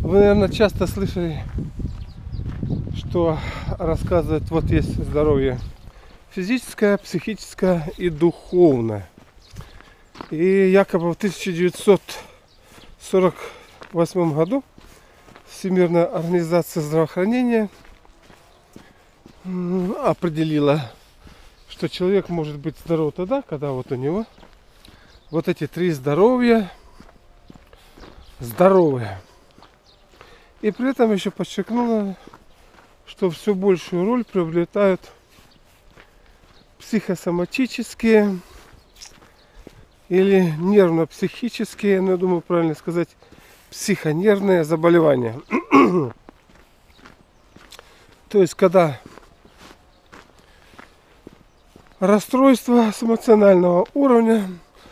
Вы, наверное, часто слышали, что рассказывают, вот есть здоровье физическое, психическое и духовное. И якобы в 1948 году Всемирная организация здравоохранения определила, что человек может быть здоров тогда, когда вот у него вот эти три здоровья здоровые. И при этом еще подчеркнула, что все большую роль приобретают психосоматические или нервно-психические, я думаю, правильно сказать, психонервные заболевания. То есть, когда расстройство с эмоционального уровня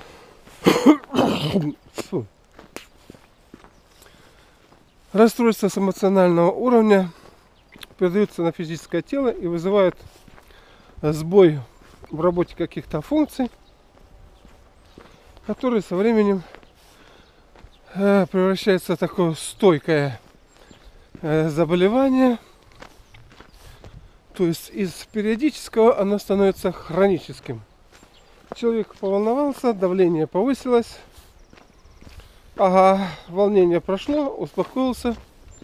расстройство с эмоционального уровня передаются на физическое тело и вызывают сбой в работе каких-то функций, которые со временем превращаются в такое стойкое заболевание. То есть из периодического оно становится хроническим. Человек поволновался, давление повысилось. Ага, волнение прошло, успокоился.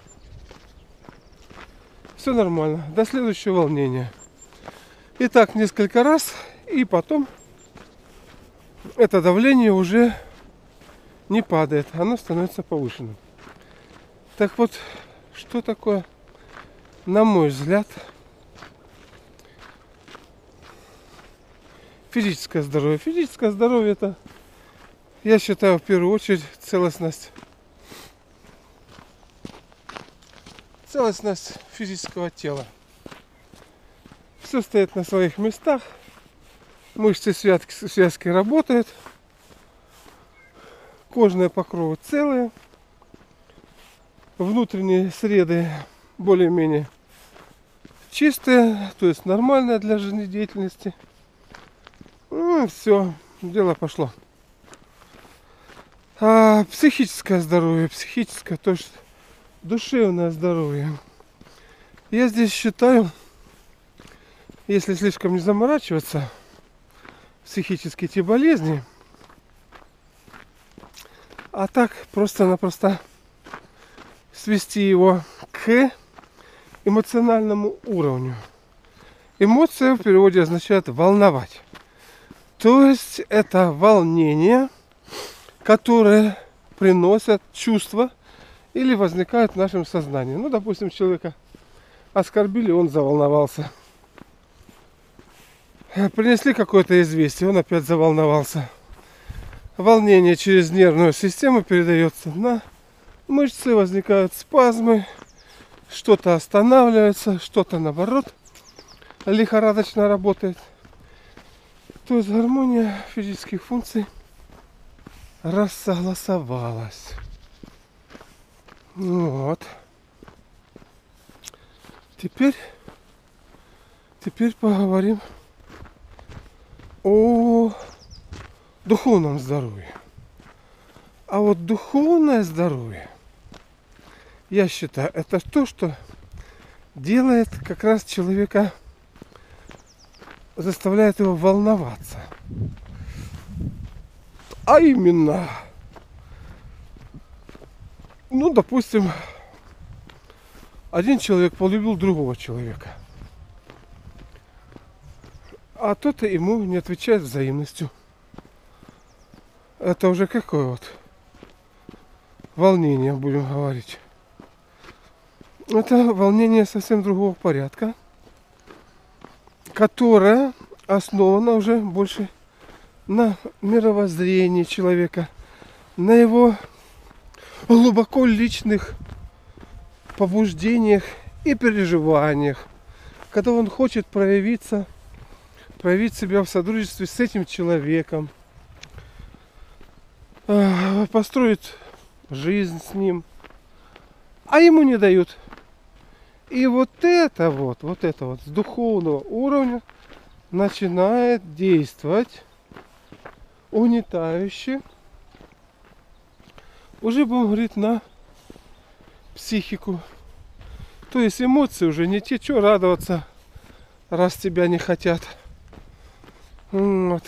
Все нормально. До следующего волнения. И так несколько раз, и потом это давление уже не падает, оно становится повышенным. Так вот, что такое, на мой взгляд, физическое здоровье? Физическое здоровье — это, я считаю, в первую очередь целостность физического тела. Все стоит на своих местах, мышцы, связки работают, кожные покровы целые, внутренние среды более-менее чистые, то есть нормальные для жизнедеятельности. Ну, все, дело пошло. А психическое здоровье, то есть душевное здоровье. Я здесь считаю, если слишком не заморачиваться, психические эти болезни, а так просто-напросто свести его к эмоциональному уровню. Эмоция в переводе означает волновать. То есть это волнение, которое приносят чувства или возникают в нашем сознании. Ну, допустим, человека оскорбили, он заволновался. Принесли какое-то известие, он опять заволновался. Волнение через нервную систему передается на мышцы, возникают спазмы, что-то останавливается, что-то наоборот лихорадочно работает. То есть гармония физических функций рассогласовалась. Вот. Теперь поговорим о духовном здоровье. А вот духовное здоровье, я считаю, это то, что делает как раз человека, заставляет его волноваться. А именно, ну, допустим, один человек полюбил другого человека, а тот ему не отвечает взаимностью. Это уже какое вот волнение, будем говорить. Это волнение совсем другого порядка, которое основано уже больше на мировоззрении человека, на его глубоко личных побуждениях и переживаниях, когда он хочет проявить себя в содружестве с этим человеком, построить жизнь с ним, а ему не дают. И вот это с духовного уровня начинает действовать угнетающе, уже будем говорить, на психику. То есть эмоции уже не те, что радоваться, раз тебя не хотят. Вот.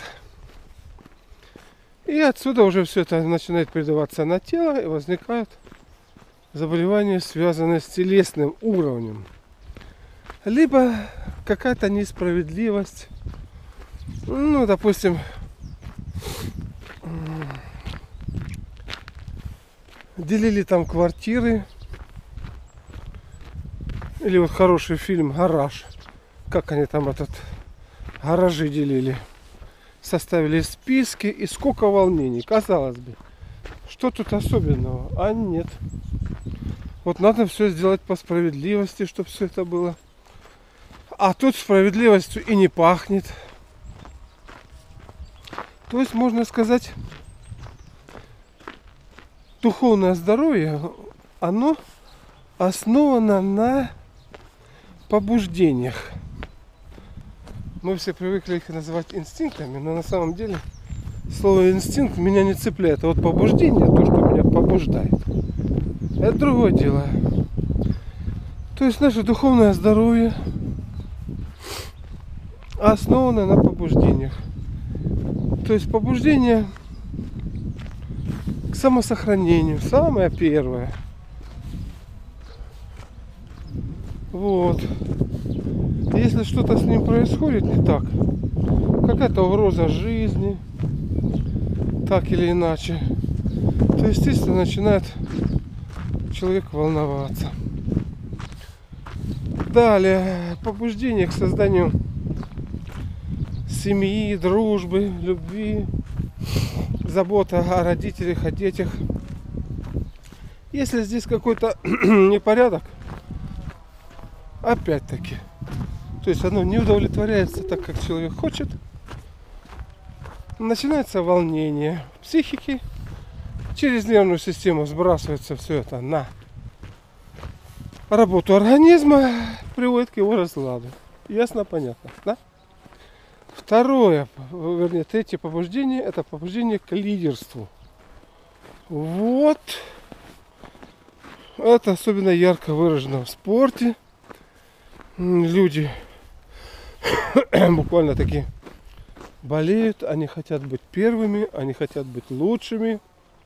И отсюда уже все это начинает передаваться на тело, и возникают заболевания, связанные с телесным уровнем. Либо какая-то несправедливость. Ну, допустим, делили там квартиры. Или вот хороший фильм «Гараж». Как они там гаражи делили. Составили списки, и сколько волнений. Казалось бы, что тут особенного? А нет. Вот надо все сделать по справедливости, чтобы все это было. А тут справедливостью и не пахнет. То есть, можно сказать, духовное здоровье, оно основано на побуждениях. Мы все привыкли их называть инстинктами, но на самом деле слово инстинкт меня не цепляет. А вот побуждение, то, что меня побуждает, это другое дело. То есть наше духовное здоровье основано на побуждениях. То есть побуждение к самосохранению, самое первое. Вот. Если что-то с ним происходит не так, какая-то угроза жизни, так или иначе, то, естественно, начинает человек волноваться. Далее, побуждение к созданию семьи, дружбы, любви, забота о родителях, о детях. Если здесь какой-то непорядок, опять-таки, то есть оно не удовлетворяется так, как человек хочет, начинается волнение психики, через нервную систему сбрасывается все это на работу организма, приводит к его разладу. Ясно, понятно, да? Второе, вернее, третье побуждение, это побуждение к лидерству. Вот. Это особенно ярко выражено в спорте. Люди буквально таки болеют, они хотят быть первыми, они хотят быть лучшими.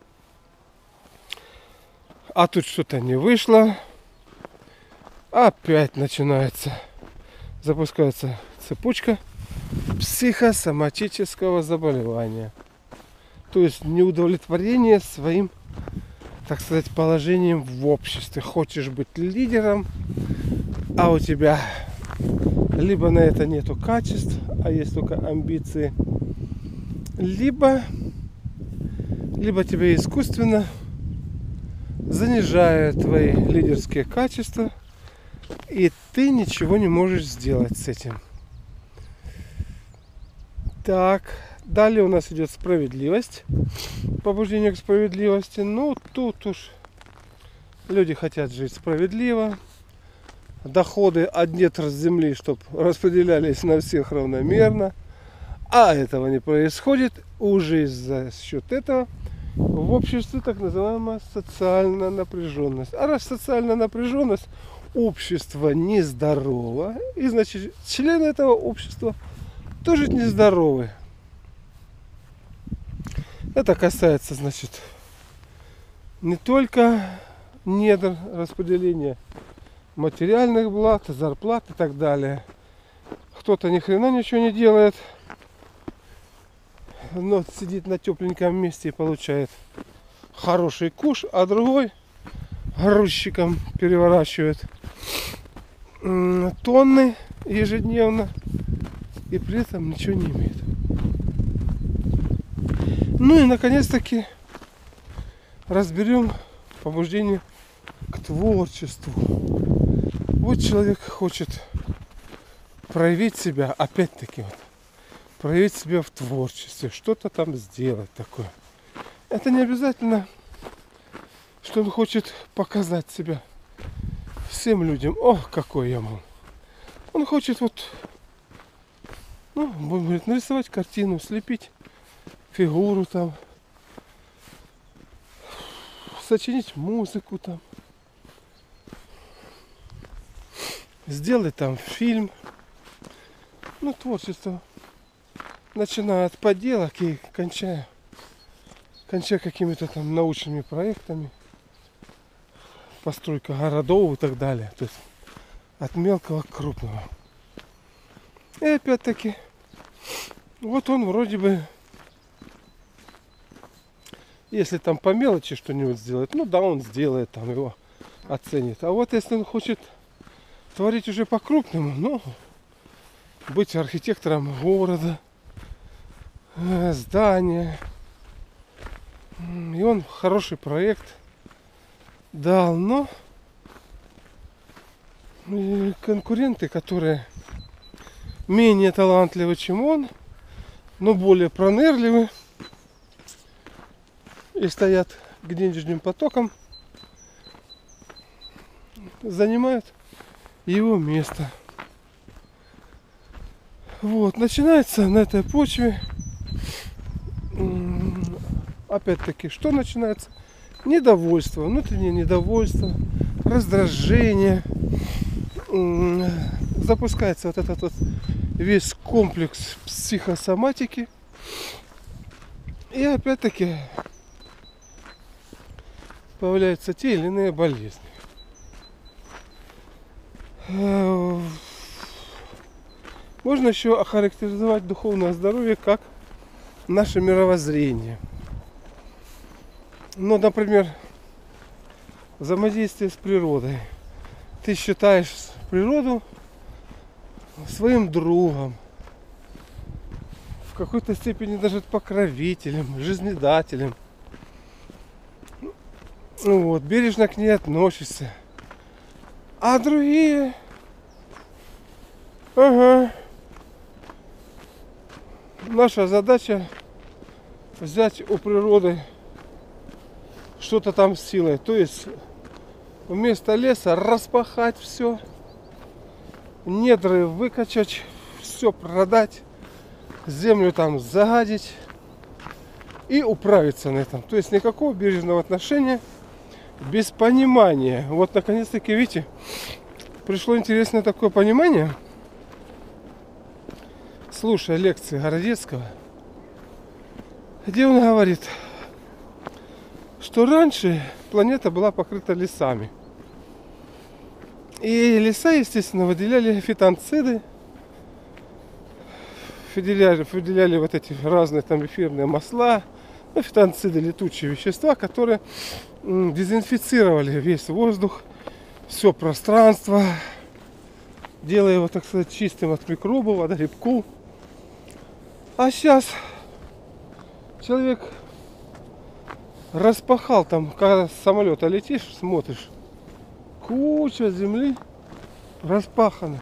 А тут что-то не вышло. Опять запускается цепочка психосоматического заболевания. То есть неудовлетворение своим, так сказать, положением в обществе. Хочешь быть лидером, а у тебя либо на это нету качеств, а есть только амбиции, либо тебя искусственно занижают твои лидерские качества, и ты ничего не можешь сделать с этим. Так, далее у нас идет справедливость, побуждение к справедливости. Ну, тут уж люди хотят жить справедливо. Доходы от недр земли, чтобы распределялись на всех равномерно. А этого не происходит. Уже за счет этого в обществе так называемая социальная напряженность. А раз социальная напряженность, общество нездорово, и значит члены этого общества тоже нездоровы. Это касается, значит, не только недр распределения материальных благ, зарплат и так далее. Кто-то ни хрена ничего не делает, но сидит на тепленьком месте и получает хороший куш, а другой грузчиком переворачивает тонны ежедневно и при этом ничего не имеет. Ну и наконец-таки разберем побуждение к творчеству. Вот человек хочет проявить себя, опять-таки вот, проявить себя в творчестве, что-то там сделать такое. Это не обязательно, что он хочет показать себя всем людям. О, какой я мол. Он хочет вот, будет нарисовать картину, слепить фигуру там, сочинить музыку там, сделать там фильм. Ну, творчество. Начиная от поделок и кончая какими-то там научными проектами. Постройка городов и так далее. То есть от мелкого к крупному. И опять-таки, вот он вроде бы, если там по мелочи что-нибудь сделает, ну да, он сделает, там его оценит. А вот если он хочет творить уже по-крупному, ну, быть архитектором города, здания, и он хороший проект дал, но конкуренты, которые менее талантливы, чем он, но более пронырливы и стоят к денежным потокам, занимают его место. Вот, начинается на этой почве, опять-таки, что начинается? Недовольство, внутреннее недовольство, раздражение. Запускается вот этот вот весь комплекс психосоматики. И опять-таки появляются те или иные болезни. Можно еще охарактеризовать духовное здоровье как наше мировоззрение. Ну, например, взаимодействие с природой. Ты считаешь природу своим другом, в какой-то степени даже покровителем, жизнедателем. Ну вот, бережно к ней относишься. А другие, наша задача взять у природы что-то там силой. То есть вместо леса распахать все, недры выкачать, все продать, землю там загадить и управиться на этом. То есть никакого бережного отношения, без понимания. Вот наконец-таки, видите, пришло интересное такое понимание, слушая лекции Городецкого, где он говорит, что раньше планета была покрыта лесами. И леса, естественно, выделяли фитонциды, выделяли вот эти разные там эфирные масла, ну, фитонциды, летучие вещества, которые дезинфицировали весь воздух, все пространство, делая его, так сказать, чистым от микробов, от грибков. А сейчас человек распахал там, когда с самолета летишь, смотришь, куча земли распахана.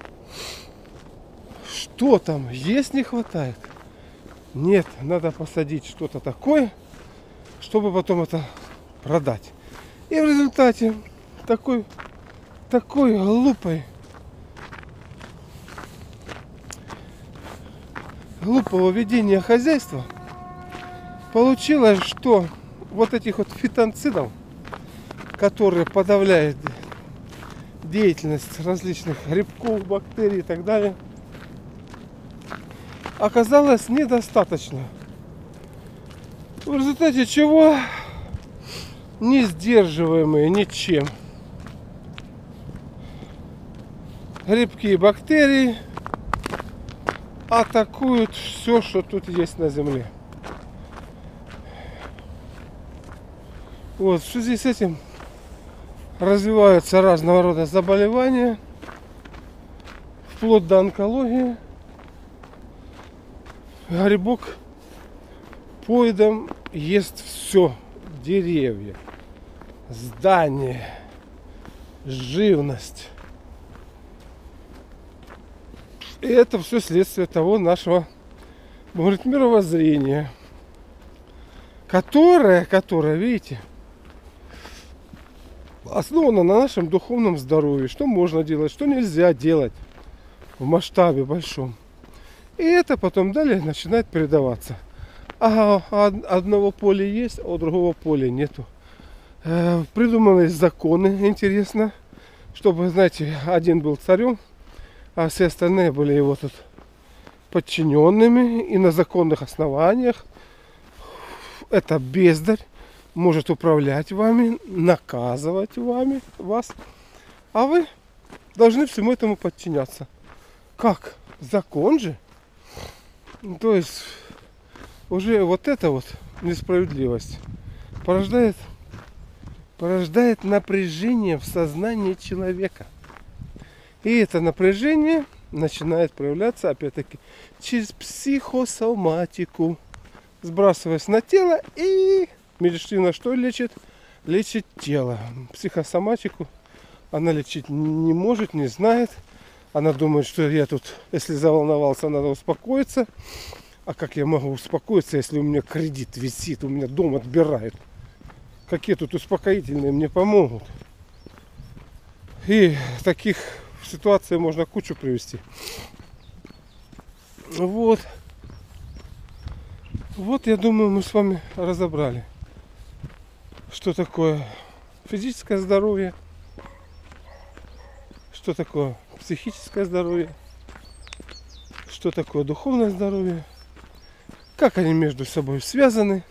Что там? Есть не хватает? Нет, надо посадить что-то такое, чтобы потом это продать. И в результате такой глупого ведения хозяйства получилось, что вот этих вот фитонцидов, которые подавляют деятельность различных грибков, бактерий и так далее, оказалось недостаточно. В результате чего не сдерживаемые ничем грибки и бактерии атакуют все, что тут есть на земле. Вот, в связи с этим развиваются разного рода заболевания, вплоть до онкологии. Грибок поедом ест все: деревья, здания, живность. И это все следствие того нашего, говорит, мировоззрения, которое, видите, основано на нашем духовном здоровье. Что можно делать, что нельзя делать в масштабе большом. И это потом далее начинает передаваться. Ага, одного поля есть, а у другого поля нету. Придуманы законы, интересно, чтобы, знаете, один был царем, а все остальные были его тут подчиненными и на законных основаниях. Это бездарь может управлять вами, наказывать вас, а вы должны всему этому подчиняться. Как? Закон же. То есть уже вот эта вот несправедливость порождает напряжение в сознании человека. И это напряжение начинает проявляться, опять-таки, через психосоматику, сбрасываясь на тело, и медицина что лечит? Лечит тело. Психосоматику она лечить не может, не знает. Она думает, что я тут, если заволновался, надо успокоиться. А как я могу успокоиться, если у меня кредит висит, у меня дом отбирают? Какие тут успокоительные мне помогут? И таких ситуаций можно кучу привести. Вот. Вот, я думаю, мы с вами разобрали, что такое физическое здоровье, что такое психическое здоровье, что такое духовное здоровье, как они между собой связаны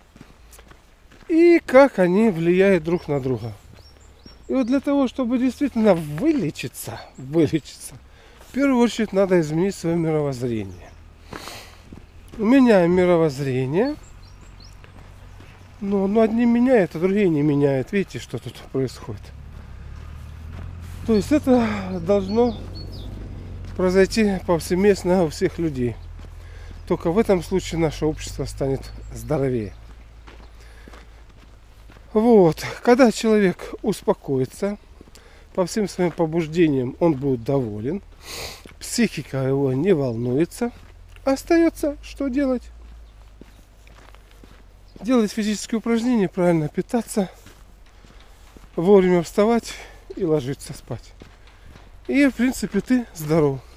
и как они влияют друг на друга. И вот для того, чтобы действительно вылечиться, в первую очередь надо изменить свое мировоззрение. Меняем мировоззрение, но одни меняют, а другие не меняют. Видите, что тут происходит? То есть это должно произойти повсеместно у всех людей. Только в этом случае наше общество станет здоровее. Вот, когда человек успокоится, по всем своим побуждениям он будет доволен, психика его не волнуется, остается что делать? Делать физические упражнения, правильно питаться, вовремя вставать и ложиться спать. И в принципе ты здоров.